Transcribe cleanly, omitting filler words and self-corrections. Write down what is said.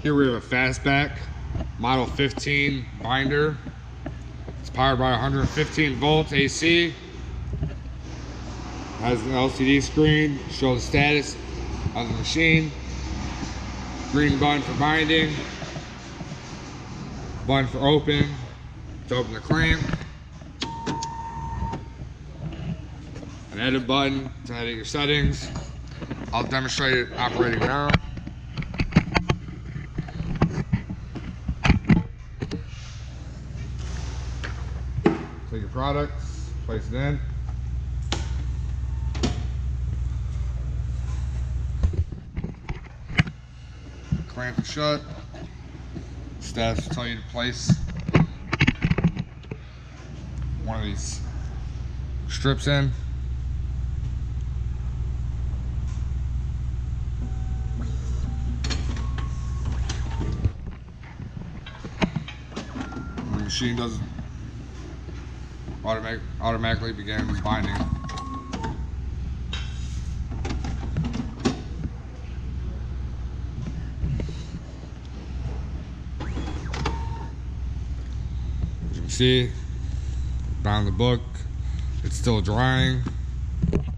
Here we have a Fastback Model 15 binder. It's powered by 115 volts AC. Has an LCD screen, shows the status of the machine. Green button for binding. Button for open, to open the clamp. An edit button to edit your settings. I'll demonstrate it operating now. Take your products, place it in. Clamp it shut. Status will tell you to place one of these strips in. The machine does automatically begins binding. As you can see, bound the book, it's still drying.